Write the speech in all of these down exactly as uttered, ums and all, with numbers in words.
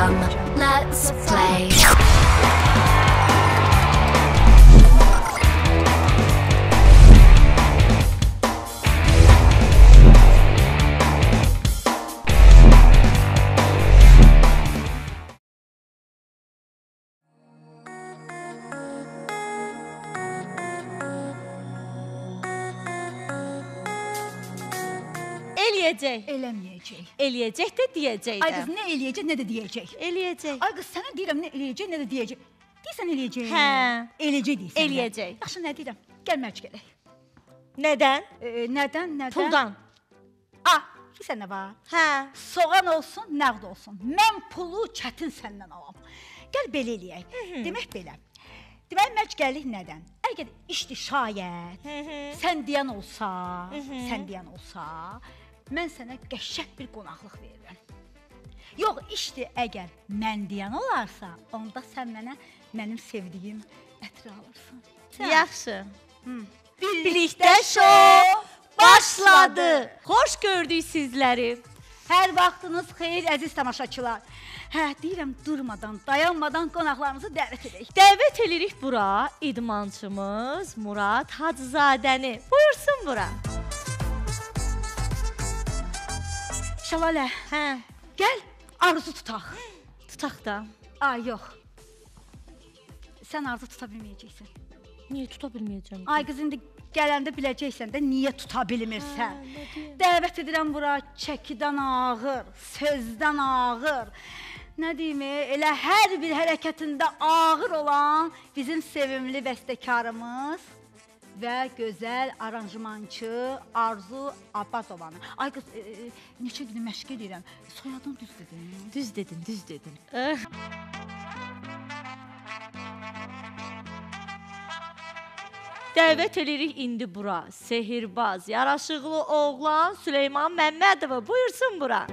Come, let's play. Eləyəcək. Eləməyəcək. Eləyəcək də deyəcək də. Ay qız, nə eləyəcək, nə də deyəcək. Eləyəcək. Ay qız, sənə deyirəm, nə eləyəcək, nə də deyəcək. Deyirsən eləyəcək. Hə. Eləyəcək deyirsən. Eləyəcək. Yaxşı, nə deyirəm? Gəl mərc gələk. Nədən? E, nədən, nədən? Puldan. Ah, bilirsən nə var? Hə. Soğan olsun, nəqd olsun. Mən pulu çətin səndən alam. Gəl belə eləyək. Demək belə. Deməli, mərc gəlik nədən? Əgər işdi şayət, sən deyən olsa, sən deyən olsa, mən sənə qəşəng bir qonaqlıq verirəm. Yox, işdir əgər mən deyən olarsa, onda sən mənə mənim sevdiyim ətri alırsın. Yaxşı. Birlikdə şou başladı. Xoş gördük sizləri. Hər vaxtınız xeyir, əziz tamaşaçılar. Hə, deyirəm, durmadan, dayanmadan qonaqlarımızı dəvət edək. Dəvət edirik bura idmançımız Murad Hacızadəni. Buyursun bura. Şəlalə, Hə. gəl arzu tutaq. Tutaq da. Ay, yox. Sən arzu tuta bilməyəcəksən. Niyə tuta bilməyəcəm? Ay qız, indi gələndə biləcəksən də niyə tuta bilmirsən. Dəvət edirəm bura çəkidən ağır, sözdən ağır. Nə deyim, elə hər bir hərəkətində ağır olan bizim sevimli bəstəkarımız və gözəl aranjmançı Arzu Abbazovanı. Ay qız, e, e, neçə günü məşq edirəm. Soyadın düz dedin. Düz dedin, düz dedin. Dəvət edirik indi bura sehirbaz, yaraşıqlı oğlan Süleyman Məmmədova. Buyursun bura.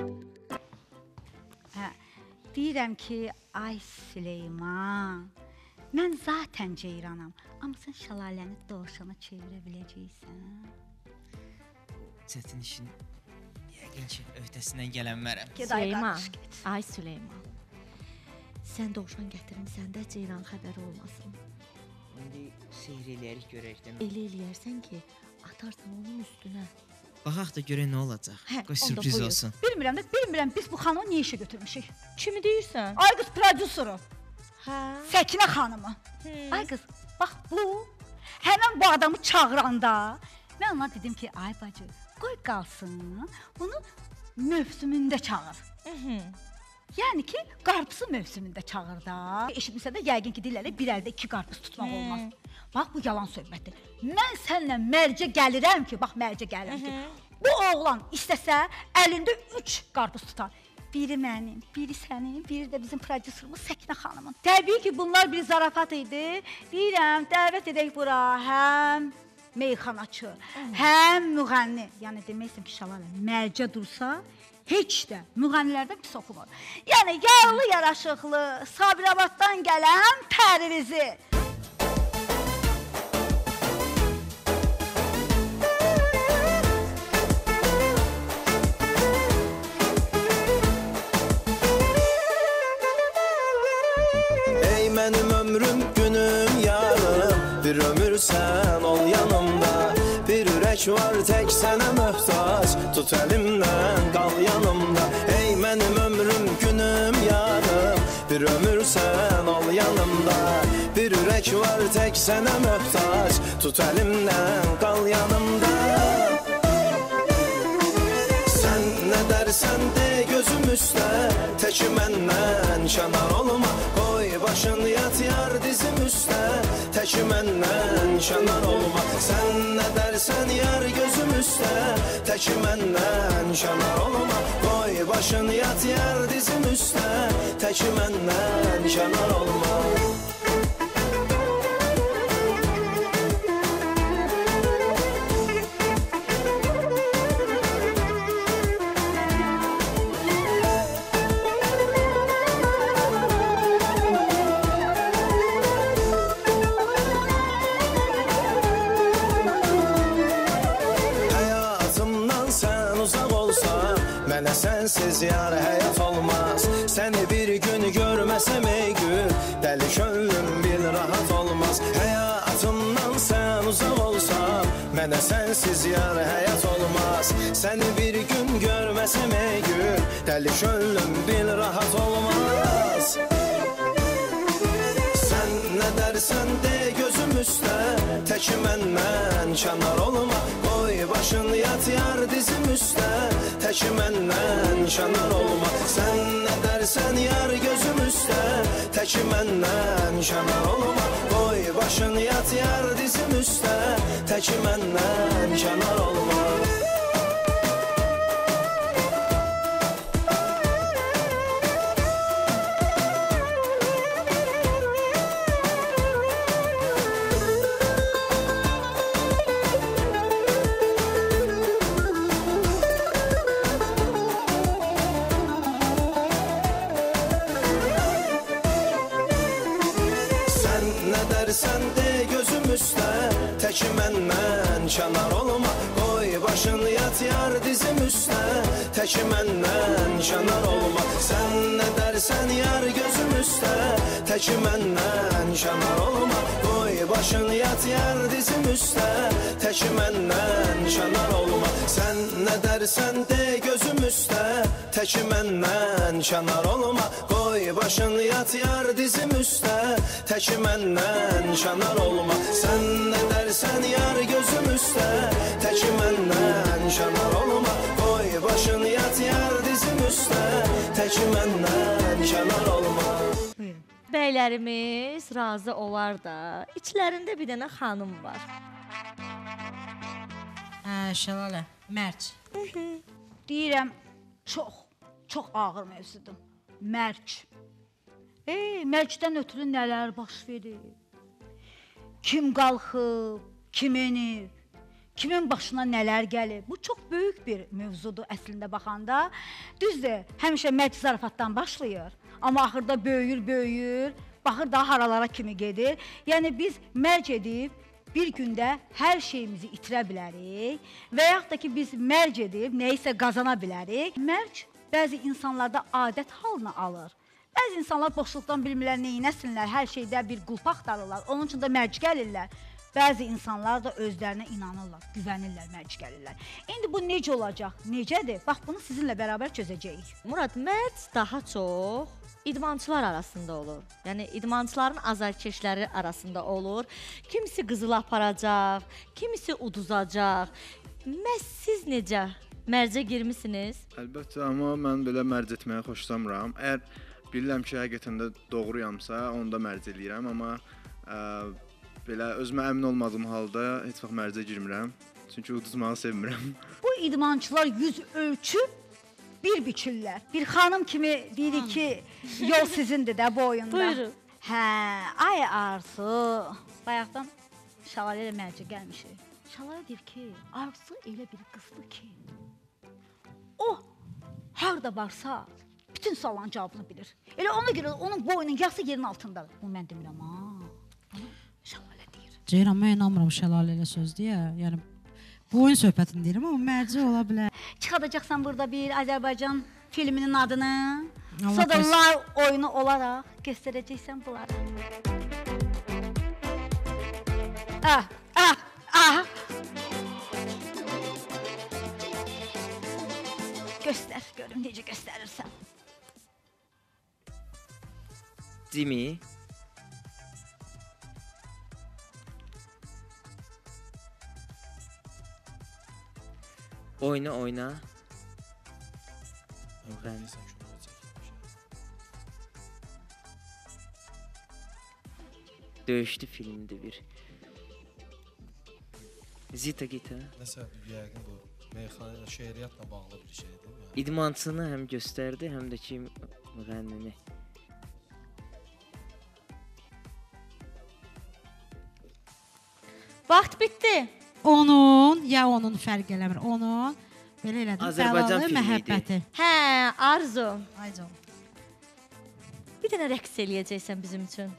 Hə, deyirəm ki, ay Süleyman, mən zatən ceyranam, amma sən şəlaləni dovşana çevirə biləcəksən. Çətin işin yəqin ki, öhdəsindən gələnmərəm. Süleyman, ay Süleyman, sən dovşan gətirmisən də ceyran xəbəri olmasın. İndi seyr eləyərik, görək demə. Elə eləyərsən ki, atarsan onun üstünə. Baxaq da görək nə olacaq. Hə, qoy onda sürpriz buyur. olsun. Bilmirəm də, bilmirəm biz bu xanımı niyə işə götürmüşük. Kimi deyirsən? Ay qız, prodüsörü, Hə. Səkinə xanımı. Hmm. Ay qız, bax bu, həmən bu adamı çağıranda, mən ona dedim ki, ay bacı, qoy qalsın, bunu mövsümündə çağır. Hı-hı. Yəni ki, qarpızı mövsümündə çağır da. Eşitmirsən də, yəqin ki, deyirlər, bir əldə iki qarpız tutmaq olmaz. Bax, bu yalan söhbətdir. Mən sənlə mərcə gəlirəm ki, bax, mərcə gəlirəm ki, bu oğlan istəsə, əlində üç qarpız tutar. Biri mənim, biri sənin, biri də bizim prodüserimiz Səkinə xanımın. Təbii ki, bunlar bir zarafat idi. Deyirəm, dəvət edək bura həm meyxanaçı, həm müğənni. Yəni, deməksən ki, şəlalə, mərcə dursa, heç də müğənnilərdən pis oxumur. Yəni, yağlı, yaraşıqlı, Sabirabaddan gələn Pərvizi. Ey mənim ömrüm, günüm, yarım, bir ömür sən ol yanımda. Bir ürək var tək sənə möhtac, tut əlimdən, qal yanımda. Ey mənim ömrüm, günüm, yarım, bir ömür sən ol yanımda. Bir ürək var tək sənə möhtac, tut əlimdən, qal yanımda. Sən nə dərsən de gözüm üstə, təki məndən kənar olma. Qoy başın yat yar dizim üstə, təki məndən kənar olma. Sən nə dərsən yar gözüm üstə, təki məndən kənar olma. Qoy başın yat yar dizim üstə, təki məndən kənar olma. Mənə sənsiz yar həyat olmaz. Səni bir görməsəm ey gül, dəli könlüm bil rahat olmaz. Həyatımdan sən uzaq olsan, mənə sənsiz yar həyat olmaz. Səni bir gün görməsəm ey gül, dəli könlüm bil rahat olmaz. Sən nə dərsən de gözüm üstə, təki məndən kənar olma. Qoy başın yat yar dizim üstə, təki məndən kənar olma. Sən nə dərsən yar gözüm üstə, təki məndən kənar olma. Qoy başın yat yar dizim üstə, təki məndən kənar olma. Sən de gözüm üstə, təki məndən kənar olma. Qoy başın yat yar dizim üstə, təki məndən kənar olma. Sən nə dərsən yar gözüm üstə, təki məndən kənar olma. Qoy başın yat yar dizim üstə, təki məndən kənar olma. Sən nə dərsən de gözüm üstə, təki məndən kənar olma. Qoy başın yat yar dizim üstə, təki məndən kənar olma. Sən nə dərsən yar gözüm üstə, təki məndən kənar olma. Qoy başın yat yar dizim üstə, təki məndən kənar olma. Bəylərimiz razı olar da, içlərində bir dənə xanım var. Hə, Şəlalə, mərc. Deyirəm, çox, çox ağır mövzudur. Mərc. Ey, mərcdən ötürü nələr baş verir? Kim qalxıb, kim enib, kimin başına nələr gəlib? Bu çox böyük bir mövzudur əslində baxanda. Düzdür, həmişə mərc zarafatdan başlayır, amma axırda böyüyür, böyüyür, baxır daha haralara kimi gedir. Yəni biz mərc edib bir gündə hər şeyimizi itirə bilərik və yaxud da ki biz mərc edib nəyisə qazana bilərik. Mərc bəzi insanlarda adət halına alır. Bəzi insanlar boşluqdan bilmirlər, neynəsinlər, hər şeydə bir qulp axtarırlar, onun üçün də mərc gəlirlər. Bəzi insanlar da özlərinə inanırlar, güvənirlər, mərc gəlirlər. İndi bu necə olacaq, necədir? Bax, bunu sizinlə bərabər çözəcəyik. Murad, mərc daha çox idmançılar arasında olur. Yəni, idmançıların azarkeşləri arasında olur. Kimisi qızıl aparacaq, kimisi uduzacaq. Məhz siz necə mərcə girmisiniz? Əlbəttə, amma mən belə mərc etməyə xoşlamıram. Əgər bilirəm ki, həqiqətən də doğruyamsa, onu da mərc eləyirəm, amma ə, belə özümə əmin olmadığım halda heç vaxt mərcə girmirəm. Çünki uduzmağı sevmirəm. Bu idmançılar yüz ölçüb bir biçirlər. Bir xanım kimi deyirik ki, yol sizindir də bu oyunda. Buyurun. Hə, ay Arzu. Bayaqdan Şəlalə ilə mərcə gəlmişik. Şəlalə deyir ki, Arzu elə bir qızdır ki, o harda varsa bütün sualların cavabını bilir. Elə ona görə onun boynun yası yerin altındadır. Bu mən demirəm, ha. Şəlalə deyir. Ceyran, mən inanmıram Şəlalə ilə söz deyə. Yəni, bu oyun söhbətini deyirəm, amma mərci ola bilər. Çıxadacaqsan burada bir Azərbaycan filminin adını. Allah Sonra kəs- live oyunu olaraq göstərəcəksən bunları. Ah, ah, ah. Göstər, görüm necə göstərirsən. Jimmy. Oyna oyna. Ben döyüşlü filmdi bir. Zita Gita. Nəsə yəqin bu meyxana ilə şeiriyyatla bağlı bir şeydir. Yəni. İdmançını həm göstərdi, həm də ki müğənnini. Vaxt bitdi. Onun, ya onun fərq eləmir, onun belə elədim, Azərbaycan bəlalı filmi idi. məhəbbəti. Hə, Arzu. Ay canım. Bir dənə rəqs eləyəcəksən bizim üçün.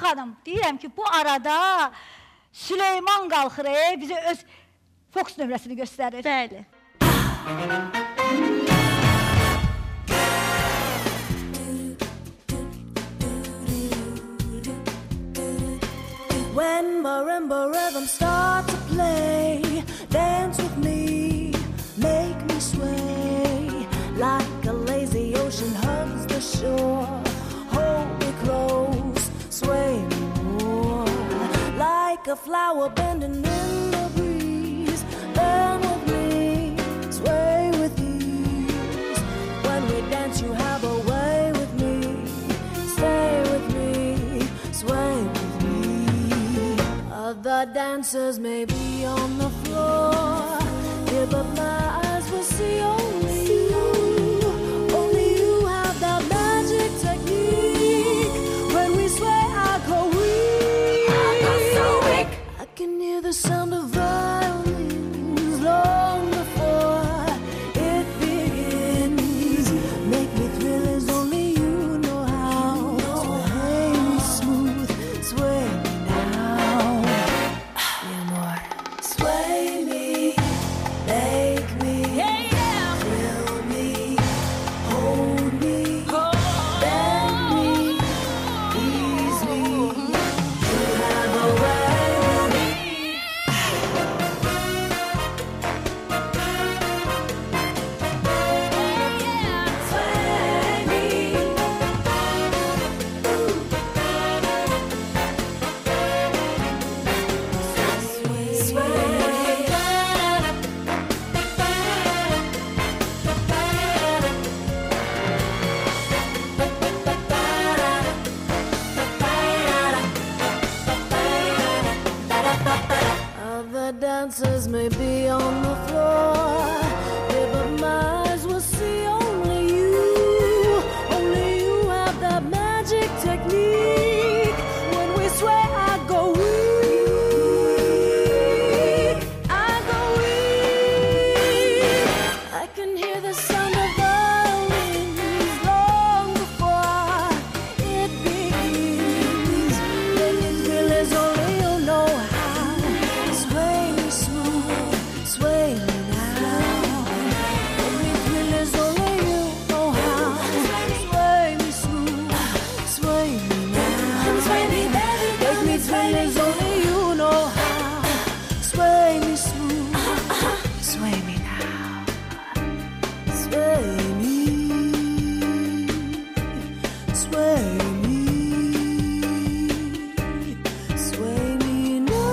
xanım, deyirəm ki, bu arada Süleyman qalxır, e, bizə öz Fox nömrəsini göstərir. Bəli. When marimba rhythms start to play, dance with me, make me sway, like a lazy ocean hugs the shore. Hold me close, sway me more, like a flower bending in the breeze. Bend with me, sway with ease. When we dance, you have a way with me. Stay with me, sway with me. Other dancers may be on the floor, yeah, but my eyes will see only you. Only you have that magic technique. When we sway, I go weak. I go so weak. I can hear the sound of violins long before it begins. Make me thrill as only you know how. Sway me smooth, sway me now. Yeah, more. Sway me, make me, thrill me, hold me, bend me, ease me. You have a way with me. Sway me. Other dancers may be on the floor, yeah, but my eyes will see only you. Only you have that magic technique. When we sway, I go weak. I go weak. I can hear the sound of violins long before it begins. Make me thrill as only you know how. Sway me smooth, sway me now. Make me thrill as only you know how. Sway me smooth, sway me now. Sway me, baby, make me thrill as only you know how. Sway me smooth, sway me now. Sway me, sway me, sway me now.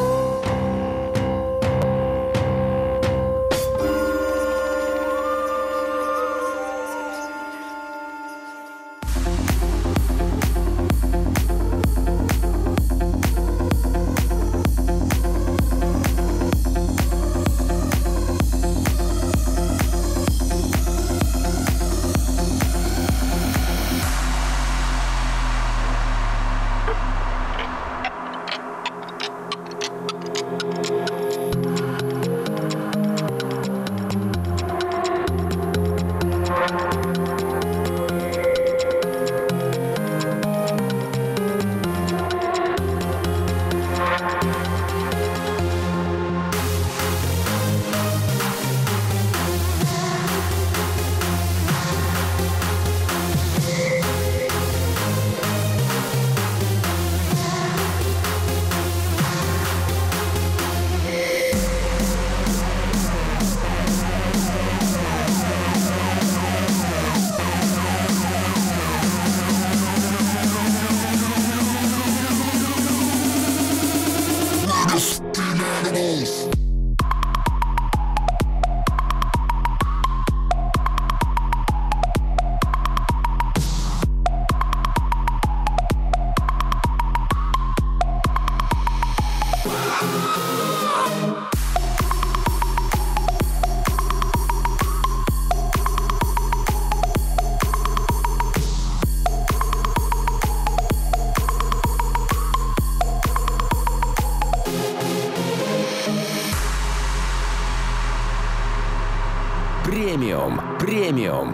Премиум, премиум,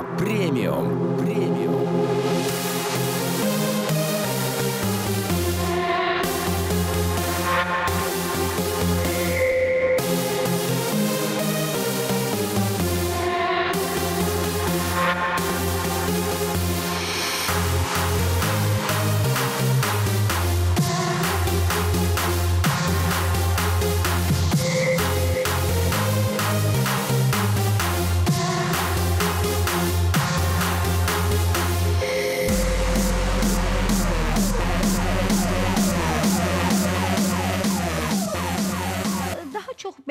премиум, премиум.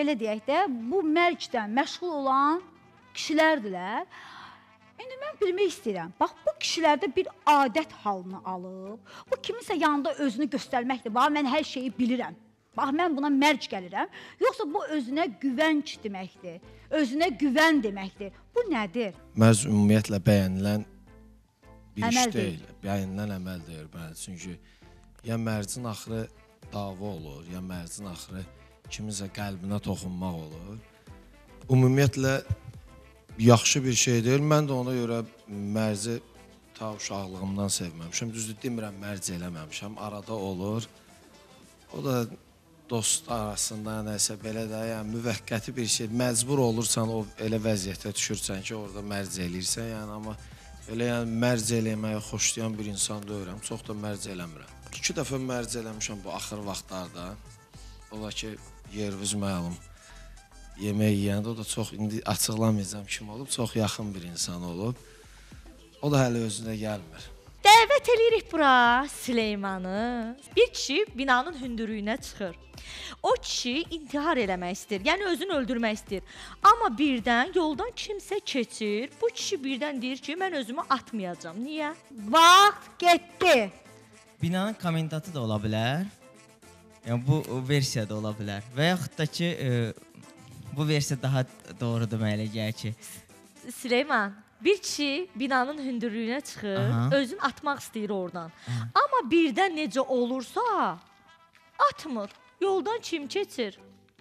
belə deyək də, bu mərcdən məşğul olan kişilərdilər. İndi mən bilmək istəyirəm, bax, bu kişilərdə bir adət halını alıb, bu kiminsə yanında özünü göstərməkdir, bax, mən hər şeyi bilirəm, bax, mən buna mərc gəlirəm, yoxsa bu özünə güvənc deməkdir, özünə güvən deməkdir, bu nədir? Mərc ümumiyyətlə bəyənilən bir Əməl iş deyil, bəyənilən əməl deyil, bəli, çünki ya mərcin axırı dava olur, ya mərcin axırı kiminsə qəlbinə toxunmaq olur. Ümumiyyətlə, yaxşı bir şey deyil. Mən də ona görə mərci ta uşaqlığımdan sevməmişəm. Düzdür, demirəm, mərc eləməmişəm. Arada olur. O da dost arasında nəsə belə də, yəni müvəqqəti bir şey. Məcbur olursan, o elə vəziyyətə düşürsən ki, orada mərc eləyirsən. Yəni, amma elə yəni mərc eləməyi xoşlayan bir insan deyirəm. Çox da mərc eləmirəm. İki dəfə mərc eləmişəm bu axır vaxtlarda. Ola ki, yeriniz məlum. Yemək yeyəndə o da çox, indi açıqlamayacağım kim olub, çox yaxın bir insan olub. O da hələ özünə gəlmir. Dəvət eləyirik bura Süleymanı. Bir kişi binanın hündürlüyünə çıxır. O kişi intihar eləmək istəyir, yəni özünü öldürmək istəyir. Amma birdən yoldan kimsə keçir. Bu kişi birdən deyir ki, mən özümü atmayacağam. Niyə? Vaxt getdi. Binanın komendantı da ola bilər. Yəni bu versiyada ola bilər. Və yaxud da ki, e, bu versiya daha doğru deməli gəlir ki, Süleyman, bir kişi binanın hündürlüyünə çıxır, Aha. özünü atmaq istəyir oradan. Aha. Amma birdən necə olursa, atmır. Yoldan kim keçir?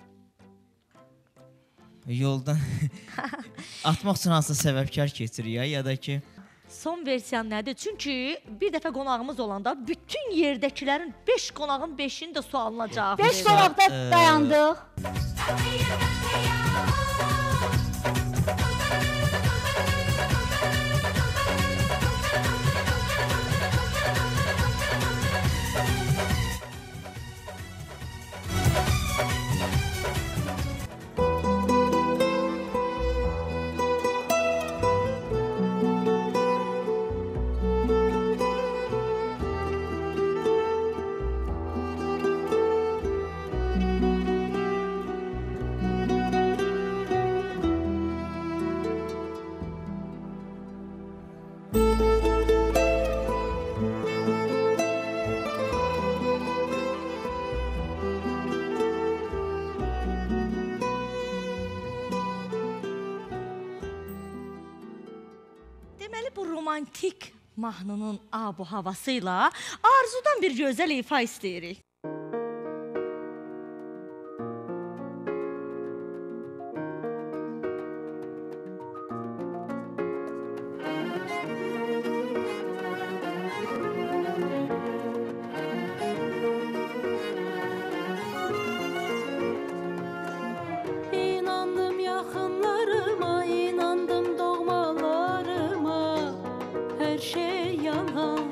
Yoldan atmaq üçün hansısa səbəbkar keçir ya, ya da ki, Son versiyan nədir? Çünki bir dəfə qonağımız olanda bütün yerdəkilərin beş qonağın beşini də sualına cavab verir. Beş qonaqda dayandıq. Deməli, bu romantik mahnının abu havasıyla arzudan bir gözəl ifa istəyirik. İnandım yaxınlarıma, inandım doğmalarıma, her şey yalan.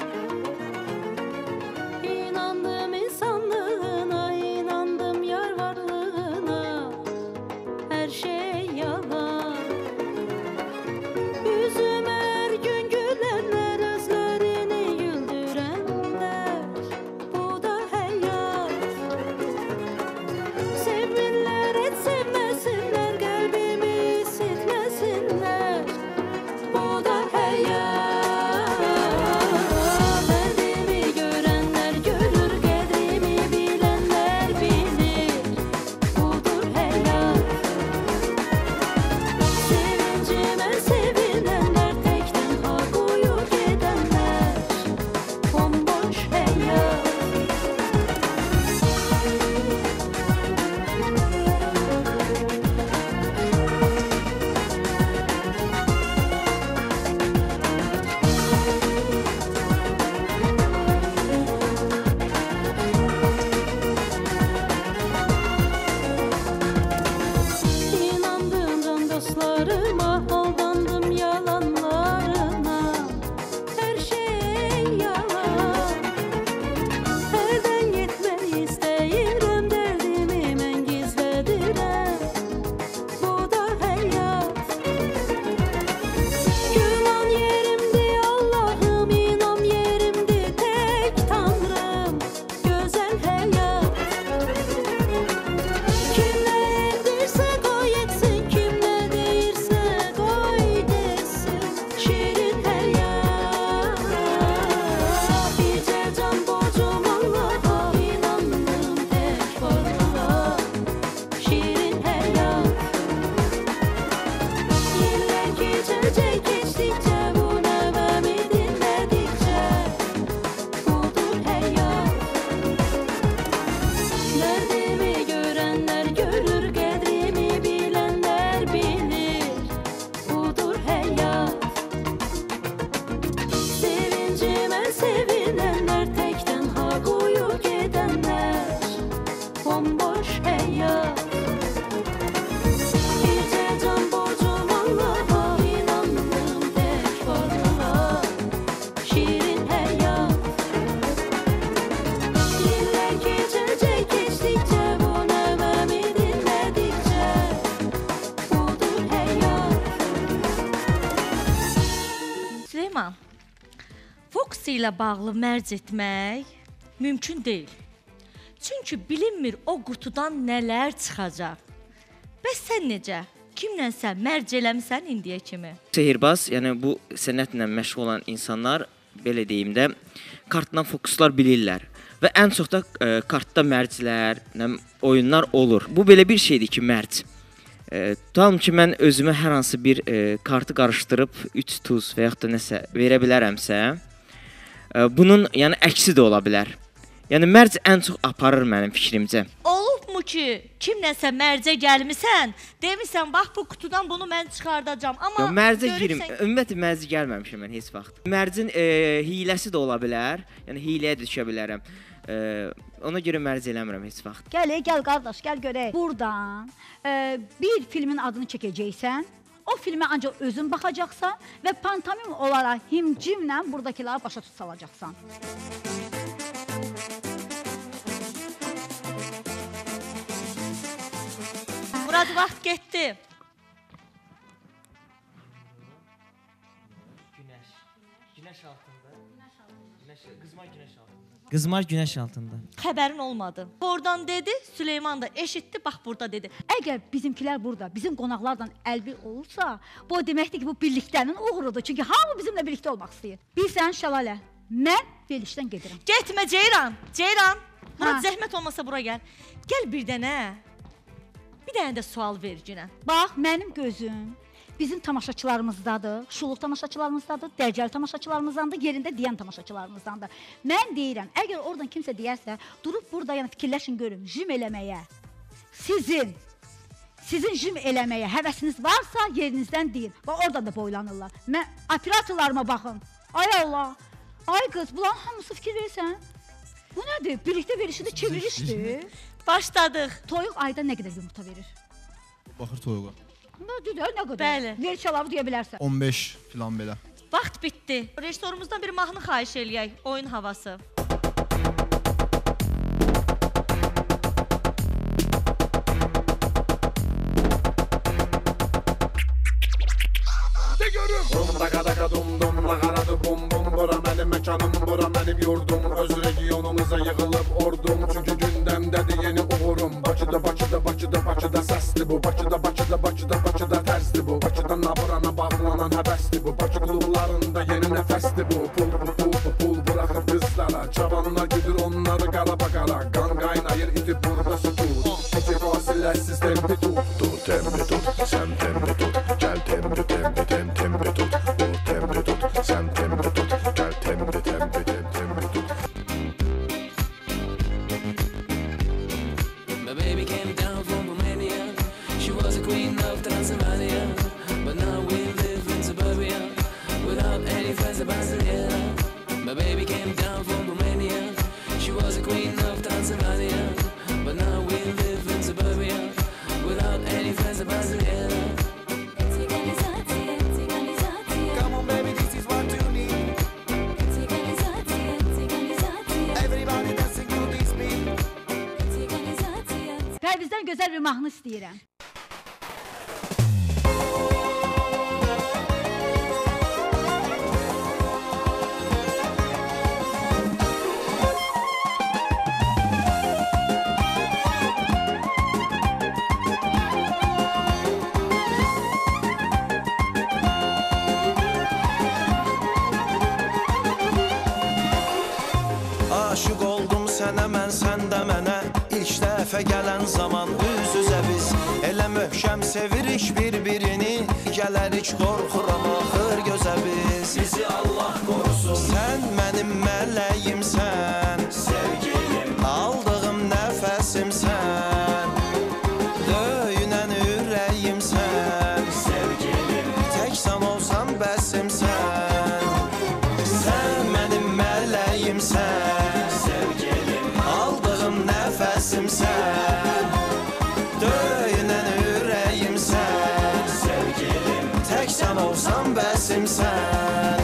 İnandım insanlığına, inandım yar varlığına, her şey yalan. Yüzüme her gün gülenler, özlerini güldürenler, bu da hayat. Sevsinler, et sevmesinler, kalbimi isitmesinler, bu da hayat. Derdimi görenler görür, kadrimi bilenler bilir, budur hayat. Sevincime sevinenler, tekten hak uyup gidenler, bomboş hayat. İnandım can dostlarıma, aldandım yalanlarına, her şey yalan. Elden gitmeyi istəyirəm, dərdimi mən gizlədirəm, bu da həyat. Güman yerimdi Allah'ım, inam yerimdi tek Tanrım, gözəl həyat. Kimlərdir Amma fokus ilə bağlı mərc etmək mümkün deyil. Çünki bilinmir o qutudan nələr çıxacaq. Bəs sən necə? Kimlənsə mərc eləmisən indiyə kimi? Sehirbaz, yəni bu sənətlə məşğul olan insanlar, belə deyim də, kartdan fokuslar bilirlər. Və ən çox da e, kartda mərclər, oyunlar olur. Bu belə bir şeydir ki, mərc. E, Tutalım ki, mən özümə hər hansı bir e, kartı qarışdırıb üç tuz və yaxud da nəsə verə bilərəmsə, e, bunun yəni əksi də ola bilər. Yəni mərc ən çox aparır mənim fikrimcə. Olubmu ki, kimlənsə mərcə gəlmisən, demisən, bax bu qutudan bunu mən çıxardacağam. Amma Yo, mərcə girim. görürsən... Ümumiyyətlə mərcə gəlməmişəm mən heç vaxt. Mərcin e, hiləsi də ola bilər. Yəni hiləyə düşə bilərəm. E, ona görə mərc eləmirəm heç vaxt. Gəl, gəl qardaş, gəl görək. Burdan e, bir filmin adını çəkəcəksən. O filmə ancaq özün baxacaqsan və pantomim olaraq himcimlə buradakiləri başa tutsalacaqsan. Murad, vaxt getdi. Günəş. Günəş altında. Günəş, qızmar günəş altında. Qızmar günəş altında. Xəbərin olmadı. Oradan dedi, Süleyman da eşitdi, bax burada dedi. Əgər bizimkilər burada, bizim qonaqlardan əlbir olursa, bu deməkdir ki, bu birliklərin uğurudur. Çünki hamı bizimlə birlikdə olmaq istəyir. Bilsən Şəlalə, mən verilişdən gedirəm. Getmə Ceyran, Ceyran. Murad, Ha. zəhmət olmasa bura gəl. Gəl bir dənə. Bir dənə də sual ver günə. Bax, mənim gözüm bizim tamaşaçılarımızdadır, şuluq tamaşaçılarımızdadır, dərəcəli tamaşaçılarımızdandır, yerində deyən tamaşaçılarımızdandır. Mən deyirəm, əgər oradan kimsə deyərsə, durub burada yəni fikirləşin görün, jüm eləməyə, sizin, sizin jüm eləməyə həvəsiniz varsa yerinizdən deyin. Bax, orada da boylanırlar. Mən operatorlarıma baxın. Ay Allah, ay qız, bunların hamısı fikir verirsən. Bu nədir? Birlikdə verişidir, çevirişdir. Başladıq. Toyuq ayda nə qədər yumurta verir? Baxır toyuğa. Nə qədər, nə qədər? Bəli. Veriş əlavə deyə bilərsən. on beş filan belə. Vaxt bitdi. Rejissorumuzdan bir mahnı xahiş eləyək. Oyun havası. Dum daka daka dum dum lagaradı bum bum. Bura mənim məkanım, bura mənim yurdum. Öz regionumuza yığılıb ordum. Çünki gündəmdədir yeni uğurum. Bakıda, Bakıda, Bakıda, Bakıda səsdir bu. Bakıda, Bakıda, Bakıda, Bakıda tərzdir bu. Bakıdan naburana bağlanan həvəsdir bu. Bakı klublarında yeni nəfəsdir bu. Pul, pul, pul, pul, pul bıraxır qızlara. Cavanlar güdür onları qara bakara. Qan qaynayır iti burada sütut. Gecə fasiləsiz tempi tut. Tut tempi tut, sən tempi tut. Gəl tempi, tempi, tempi, tempi tut. Vur tempi tut, sən tempi tut. Gəl tempi, tempi, tempi, tempi tut. My baby came down from Romania. She was a queen of Transylvania. But now we live in suburbia without any friends of Brasilia. My baby came down from Romania. She was a queen of Transylvania. But now we live in suburbia without any friends of Brasilia. Come on baby, this is what you need. Everybody dancing to this beat. Pərvizdən gözəl bir mahnı istəyirəm. Aşık oldum sənə, mən sən də mənə. İlk dəfə gələn zaman üz-üzə biz elə möhkəm sevirik bir-birini. Gələrik qorxuram axır gözə biz. Bizi Allah qorusun. Sən mənim mələyimsən, sevgilim, aldığım nəfəsimsən, döyünən ürəyimsən, sevgilim, tək sən olsan bəsimsən. Sən mənim mələyimsən, sevgilim, aldığım nəfəsimsən, döyünən ürəyimsən, sevgilim, tək sən olsan bəsimsən.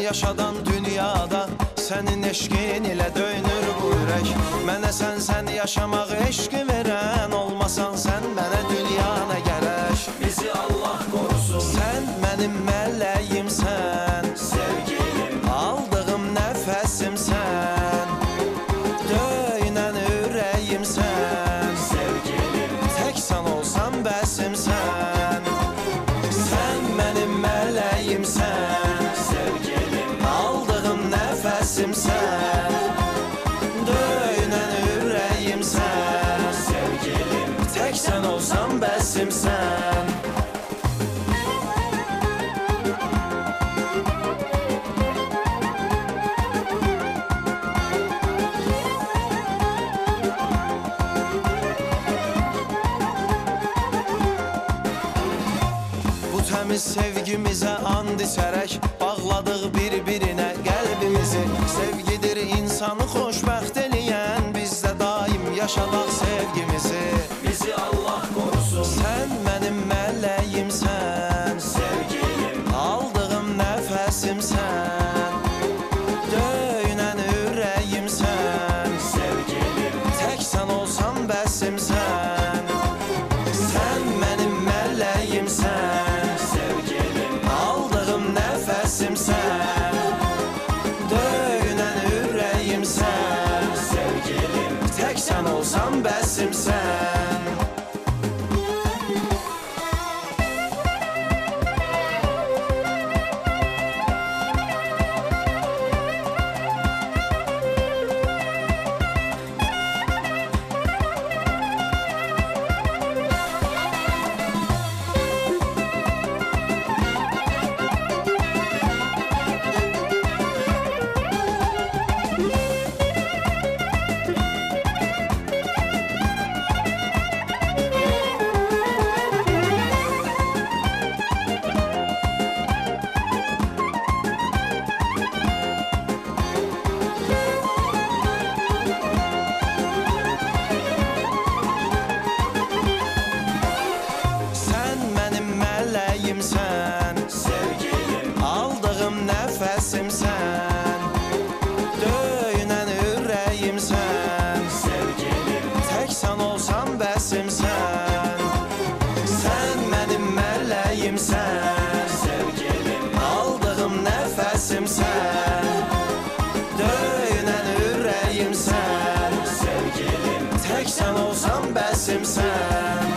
yaşadan dünyada sənin eşqin ilə döynür bu ürək. Mənə sən sən yaşamaq eşqi verən, olmasan sən mənə dünya nə gərək. Bizi Allah qorusun. Sən mənim mələyimsən, sevgilim, aldığım nəfəsimsən, döynən ürəyimsən, sevgilim, tək sən olsan bəsimsən. Sən mənim mələyimsən, sevgilim, aldığım nəfəsimsən, döynən ürəyimsən, sevgilim, tək sən olsan bəsimsən. Bu təmiz sevgimizə and içərək bağladıq bir-birinə qəlbimizi. Sevgidir insanı xoşbəxt eləyən, bizdə daim yaşadaq sevgimizi. Bizi Allah qorusun. Sən mənim mələyimsən, sevgilim, aldığım nəfəsimsən, döynən ürəyimsən, sevgilim, tək sən olsan bəsimsən. Sən mənim mələyimsən, sevgilim, aldığım nəfəsimsən, döynən ürəyimsən, sevgilim, tək sən olsan bəsimsən. Sən mənim mələyimsən, sevgilim, aldığım nəfəsimsən, döynən ürəyimsən, sevgilim, tək sən olsan bəsimsən. Sən mənim mələyimsən, sevgilim, aldığım nəfəsimsən, döynən ürəyimsən, sevgilim, tək sən olsan bəsimsən.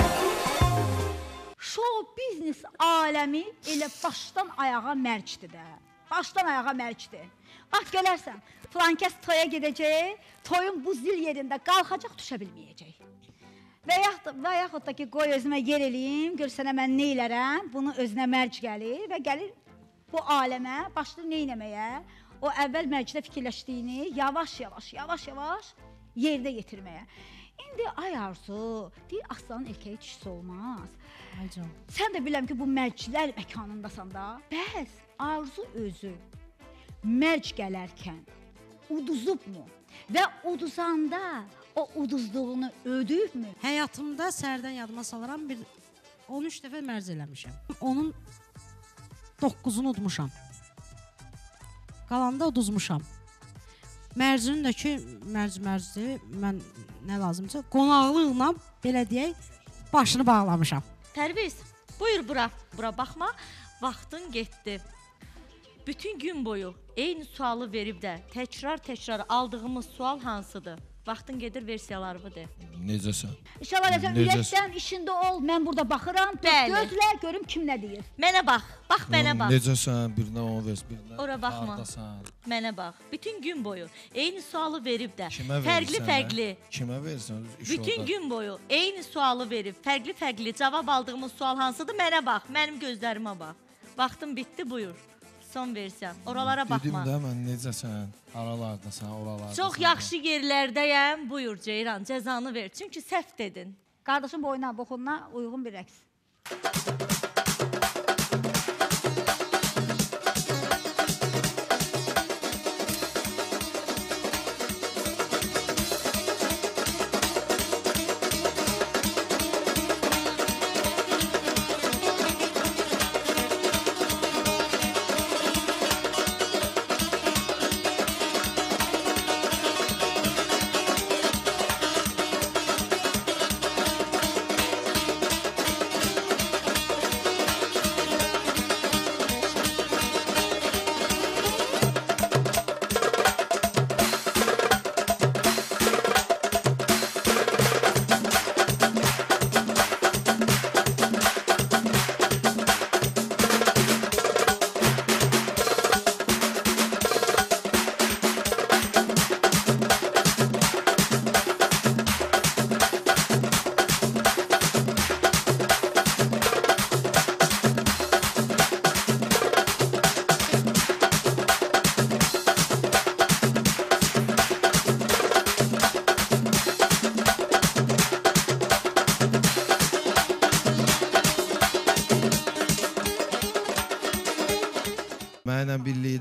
Show biznes aləmi elə başdan ayağa mərcdir də. Başdan ayağa mərcdir. Bax gələrsən, filankəs toya gedəcək, toyun bu zil yerində qalxacaq, düşə bilməyəcək. Və yaxud, və yaxud da ki, qoy özümə yer eləyim, gör sənə mən nə elərəm, bunu özünə mərc gəlir və gəlir bu aləmə, başlayır nə eləməyə, o əvvəl mərcdə fikirləşdiyini yavaş-yavaş, yavaş-yavaş yerdə yetirməyə. İndi ay Arzu, deyir, aslanın erkəyi kişisi olmaz. Ay can. Sən də biləm ki, bu mərclər məkanındasan da. Bəs Arzu özü mərc gələrkən uduzubmu? Və uduzanda o uduzluğunu ödüyübmü? Həyatımda sərdən yadıma salaram bir on üç dəfə mərc eləmişəm. Onun doqquzunu udmuşam. Qalanda uduzmuşam. Mərcinin də ki, mərc-mərcdir, mən nə lazımca, qonaqlıqla, belə deyək, başını bağlamışam. Pərviz, buyur bura, bura baxma, vaxtın getdi. Bütün gün boyu eyni sualı verib də təkrar-təkrar aldığımız sual hansıdır? Vaxtın gedir, versiyalarımı de. Necəsən? İnşallah sən ürəkdən işində ol, mən burada baxıram, gözlə, görüm kim nə deyir. Mənə bax, bax mənə bax. Necəsən, birinə onu vers, birinə ora baxma. Hardasan? Mənə bax, bütün gün boyu eyni sualı verib də, Kimə fərqli-fərqli. Kimə versən? Bütün gün boyu eyni sualı verib, fərqli-fərqli cavab aldığımız sual hansıdır? Mənə bax, mənim gözlərimə bax. Vaxtım bitdi, buyur. Son versiya. Oralara baxma. Dedim də mən necəsən? Aralardasan, oralardasan. Çox yaxşı yerlərdəyəm. Buyur Ceyran, cəzanı ver. Çünki səhv dedin. Qardaşım boyuna, boxununa uyğun bir rəqs.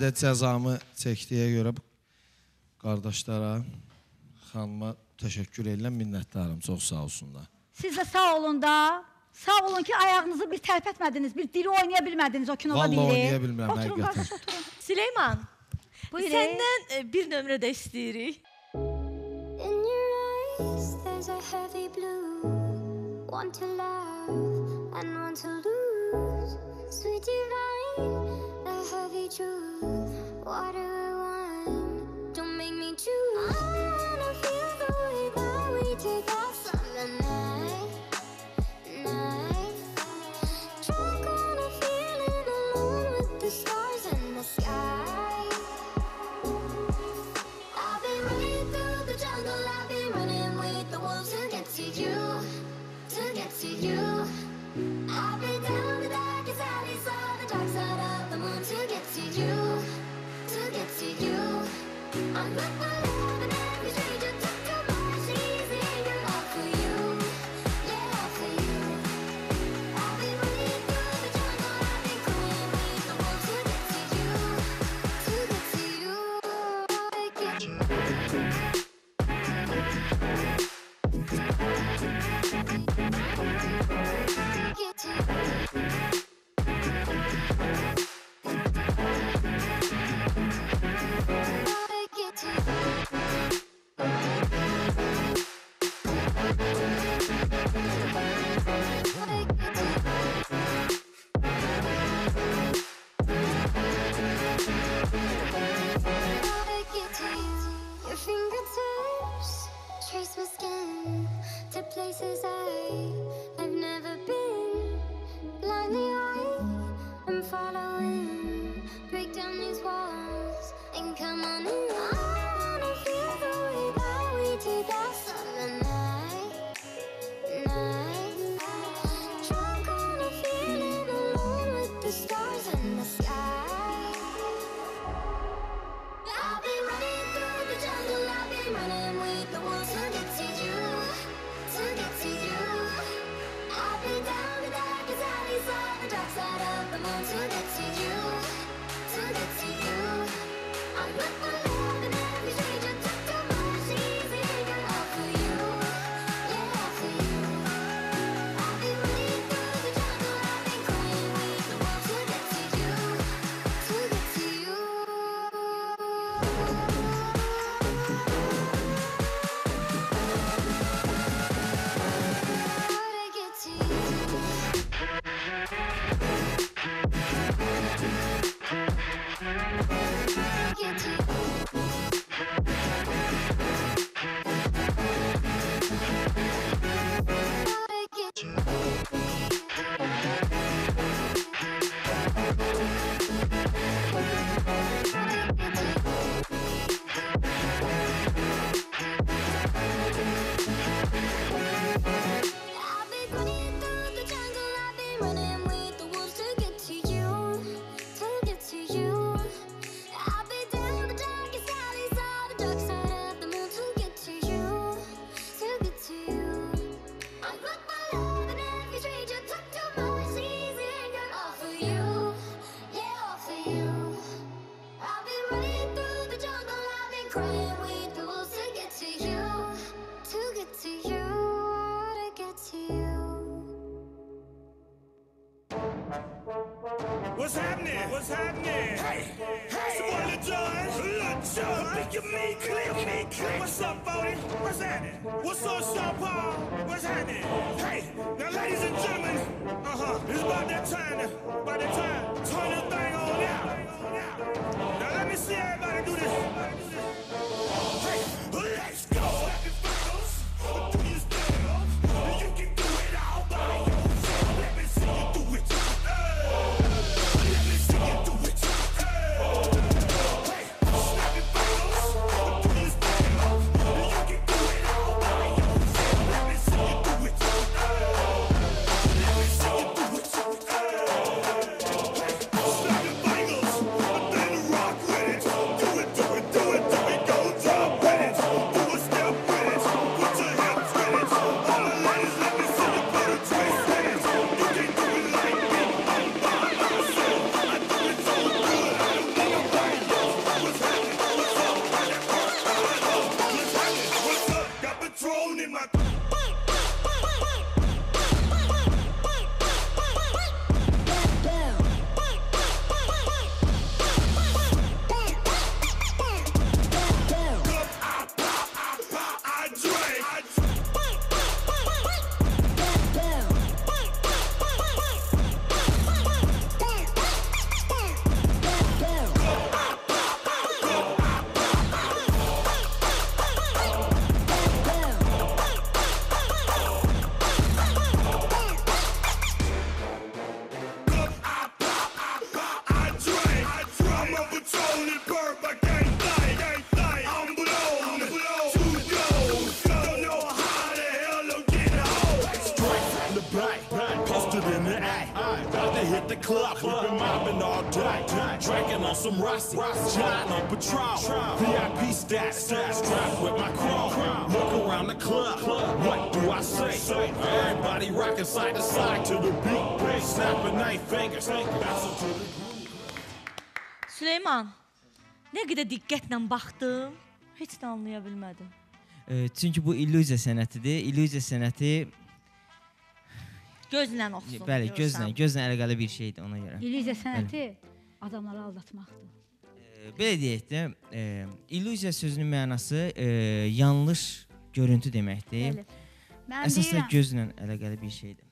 bir də cəzamı çəkdiyə görə qardaşlara, xanıma təşəkkür edirəm, minnətdarım, çox sağ olsunlar. Siz də sağ olun da. Sağ olun ki, ayağınızı bir tərpətmədiniz, bir dili oynaya bilmədiniz o kinoda biri. Vallahi oynaya bilmirəm, oturun, həqiqətən. qardaş, oturun. Süleyman, Buyurun. səndən e, bir nömrə də istəyirik. In your eyes, there's a heavy blue. Want to love and want to lose. Sweet divine, the heavy truth. Water or wine, don't make me choose. I wanna feel the way that we take off summer night, night. Drunk on a feeling alone with the stars in the sky. I've been running through the jungle, I've been running with the wolves to get to you, to get to you. I've been down the darkest alleys, saw the dark side of the moon to get to you, to get to you. I'm not for love and every stranger took too much easy anger all for you, yeah, all for you. I've been running through the jungle, I've been crying with the wolves to get to you, to get to you. Get you. Get to get to get to you. Your fingertips trace my skin to places I I've never been. Blindly I am following. Break down these walls and come on in. I wanna feel the way that we take that summer night, night. Drunk on a feeling alone with the stars in the sky. I've been running through the jungle, I've been running with the wolves to get to you, to get to you. I've been down the darkest alleys, saw the dark side of the moon to get to you, to get to you. I'm not for love and every stranger took too much easy anger all for you, yeah, all for you. I've been running through the jungle, I've been crying with the wolves to get to you, to get to you. I've been running through the jungle, I've been running with the wolves to get to you, to get to you. I've been down the darkest alleys, saw the dark side of the moon to get to you, to get to you. I'm not for love and every stranger took too much easy anger all for you, yeah, all for you. I've been running through the jungle, I've been crying with the wolves to get to you, to get to you, to get to you. What's happening? What's happening? Hey, hey, so what, Lil Jon? Lil Jon, make your me clear, me clear. What's up, Bodie? What's happening? What's up, Sean Paul? What's happening? Hey, now, ladies and gentlemen, uh-huh, it's about that time, to- about that time. Turn this thing on out. Now, let me see everybody do this. Hey, let's go. Snap your fingers, do your style. You can do it all by yourself. Let me see you do it. Let me see you do it. Hey, snap your fingers, do your style. You can do it all by yourself. Let me see you do it. Let me see you do it. Hey, snap your fingers, then rock with it. Do it, do it, do it, do it. at the club, we've been mobbing all day, drinking on some Rossi, John on Patron, V I P stats, strapped with my crew. Look around the club, what do I say? Everybody rocking side to side to the beat, snapping eight fingers, bouncing to the Süleyman, nə qədər diqqətlə baxdım, heç də anlaya bilmədim. E, çünki bu illüziya sənətidir. İllüziya sənəti Gözlə oxusun. Bəli, gözlə, gözlə əlaqəli bir şeydir ona görə. İllüziya sənəti adamları aldatmaqdır. E, belə deyək də, e, illüziya sözünün mənası e, yanlış görüntü deməkdir. Mən Əsasında deyirəm. gözlə əlaqəli bir şeydir.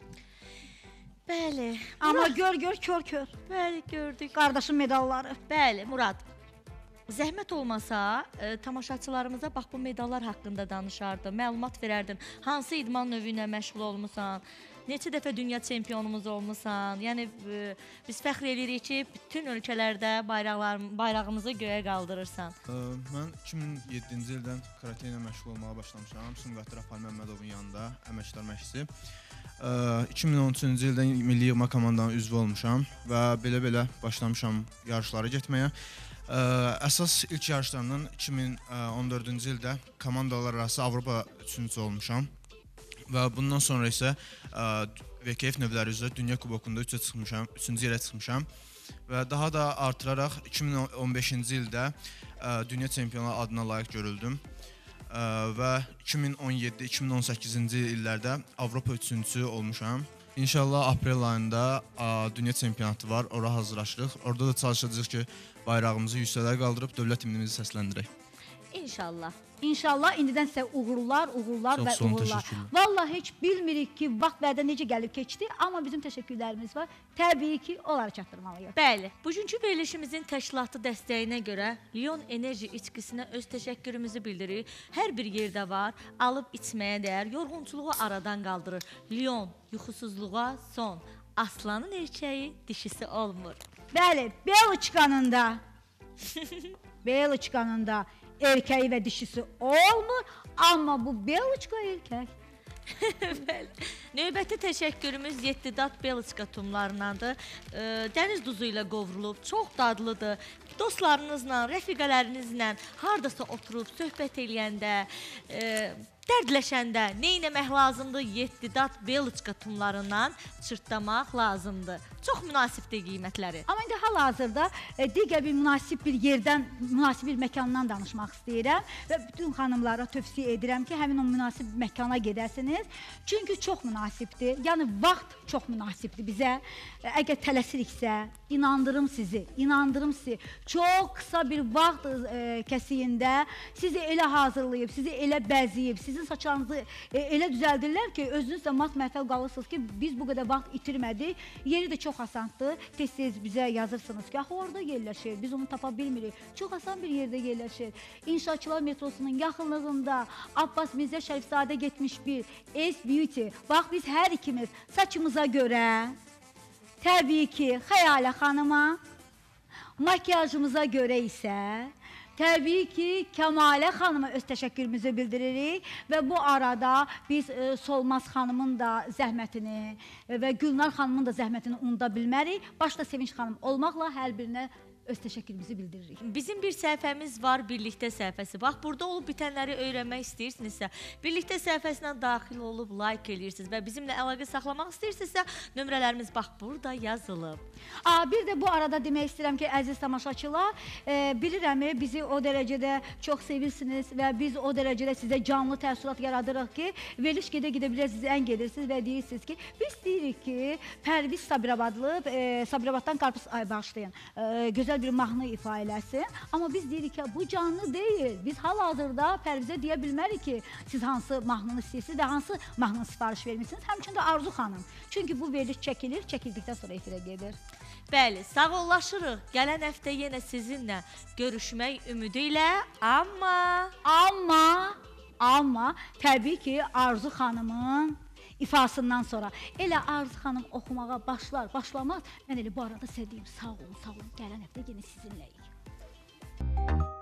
Bəli. Amma gör gör kör kör. Bəli, gördük. Qardaşın medalları. Bəli, Murad. Zəhmət olmasa, e, tamaşaçılarımıza bax bu medallar haqqında danışardın, məlumat verərdin. Hansı idman növü ilə məşğul olmusan? Neçə dəfə dünya çempionumuz olmusan? Yəni e, biz fəxr edirik ki, bütün ölkələrdə bayraqlar bayrağımızı göyə qaldırırsan. Ə, mən iki min yeddinci ildən karate ilə məşğul olmağa başlamışam. Sumqatlı Rafal Məmmədovun yanında əməkdar məşqçi. iki min on üçüncü ildən milli yığma komandanın üzvü olmuşam və belə-belə başlamışam yarışlara getməyə. Ə, əsas ilk yarışlarımdan iki min on dördüncü ildə komandalar arası Avropa üçüncüsü olmuşam. Və bundan sonra isə ə, V K F növləri üzrə Dünya Kubokunda üçə çıxmışam, üçüncü yerə çıxmışam. Və daha da artıraraq iki min on beşinci ildə ə, Dünya çempionu adına layiq görüldüm. Ə, və iki min on yeddi iki min on səkkizinci illərdə Avropa üçüncüsü olmuşam. İnşallah aprel ayında ə, dünya çempionatı var, ora hazırlaşırıq. Orada da çalışacağıq ki, bayrağımızı yüksələr qaldırıb dövlət himnimizi səsləndirək. İnşallah. İnşallah indidən sizə uğurlar, uğurlar Çox və sağ olun, uğurlar. təşəkkürlər. Vallahi heç bilmirik ki, vaxt vədə necə gəlib keçdi, amma bizim təşəkkürlərimiz var. Təbii ki, onları çatdırmalıyıq. Bəli, bugünkü verilişimizin təşkilatı dəstəyinə görə Lion Enerji içkisinə öz təşəkkürümüzü bildiririk. Hər bir yerdə var, alıb içməyə dəyər, yorğunçuluğu aradan qaldırır. Lion, yuxusuzluğa son. Aslanın erkəyi dişisi olmur. Bəli, Beloçkanın da Beloçkanın da erkəyi və dişisi olmur, amma bu Beloçka erkək. Bəli. Növbəti təşəkkürümüz Yettidad Beloçka tumlarındandır. E, dəniz duzu ilə qovrulub, çox dadlıdır. Dostlarınızla, rəfiqələrinizlə hardasa oturub söhbət eləyəndə, e, dərdləşəndə nə etmək lazımdır? Yettidad Beloçka tumlarından çırtlamaq lazımdır. Çox münasibdir qiymətləri. Amma indi hal-hazırda e, digər bir münasib bir yerdən, münasib bir məkandan danışmaq istəyirəm və bütün xanımlara tövsiyə edirəm ki, həmin o münasib məkana gedəsiniz. Çünki çox münasibdir. Yəni vaxt çox münasibdir bizə. E, əgər tələsiriksə, inandırım sizi, inandırım sizi. Çox qısa bir vaxt e, kəsiyində sizi elə hazırlayıb, sizi elə bəzəyib, sizin saçlarınızı e, elə düzəldirlər ki, özünüz də mat-məhtəl qalırsınız ki, biz bu qədər vaxt itirmədik. Yeri də çox asandır. Tez-tez bizə yazırsınız ki, axı orada yerləşir, biz onu tapa bilmirik. Çox asan bir yerdə yerləşir. İnşaatçılar metrosunun yaxınlığında Abbas Mirzə Şərifzadə getmiş bir Ace Beauty. Bax, biz hər ikimiz saçımıza görə, təbii ki, Xəyalə xanıma, makyajımıza görə isə təbii ki, Kəmalə xanıma öz təşəkkürümüzü bildiririk və bu arada biz e, Solmaz xanımın da zəhmətini e, və Gülnar xanımın da zəhmətini unuda bilmərik. Başda Sevinç xanım olmaqla hər birinə öz təşəkkürümüzü bildiririk. Bizim bir səhifəmiz var, birlikdə səhifəsi. Bax, burada olub bitənləri öyrənmək istəyirsinizsə, birlikdə səhifəsinə daxil olub like eləyirsiniz və bizimlə əlaqə saxlamaq istəyirsinizsə, nömrələrimiz bax, burada yazılıb. Aa, bir də bu arada demək istəyirəm ki, əziz tamaşaçılar, e, bilirəm bizi o dərəcədə çox sevirsiniz və biz o dərəcədə sizə canlı təəssürat yaradırıq ki, veriliş gedə-gedə bilə siz ən gedirsiniz və deyirsiniz ki, biz deyirik ki, Pərviz Sabirabadlı, e, Sabirabaddan qarpız ay bağışlayın, e, gözəl bir mahnı ifa eləsin. Amma biz deyirik ki, bu canlı deyil. Biz hal-hazırda Pərvizə deyə bilmərik ki, siz hansı mahnını istəyirsiniz və hansı mahnını sifariş vermişsiniz. Həmçinin də Arzu xanım. Çünki bu veriliş çəkilir, çəkildikdən sonra efirə gedir. Bəli, sağollaşırıq. Gələn həftə yenə sizinlə görüşmək ümidi ilə, amma... Amma, amma təbii ki, Arzu xanımın ifasından sonra elə Arzu xanım oxumağa başlar, başlamaz. Mən elə bu arada sizə deyim, sağ olun, sağ olun. Gələn həftə yenə sizinləyik.